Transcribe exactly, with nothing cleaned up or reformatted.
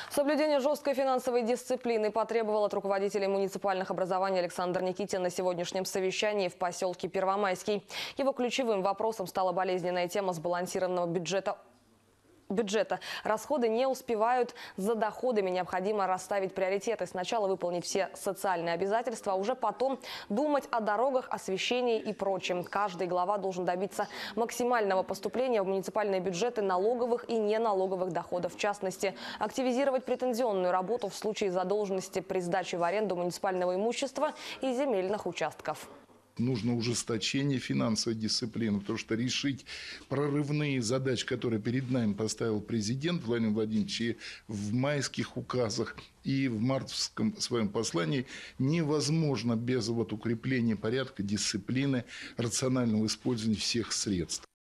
Соблюдение жесткой финансовой дисциплины потребовал от руководителей муниципальных образований Александр Никитин на сегодняшнем совещании в поселке Первомайский. Его ключевым вопросом стала болезненная тема сбалансированного бюджета. бюджета. Расходы не успевают за доходами. Необходимо расставить приоритеты. Сначала выполнить все социальные обязательства, а уже потом думать о дорогах, освещении и прочем. Каждый глава должен добиться максимального поступления в муниципальные бюджеты налоговых и неналоговых доходов. В частности, активизировать претензионную работу в случае задолженности при сдаче в аренду муниципального имущества и земельных участков. Нужно ужесточение финансовой дисциплины, потому что решить прорывные задачи, которые перед нами поставил президент Владимир Владимирович и в майских указах, и в мартовском своем послании, невозможно без вот укрепления порядка, дисциплины, рационального использования всех средств.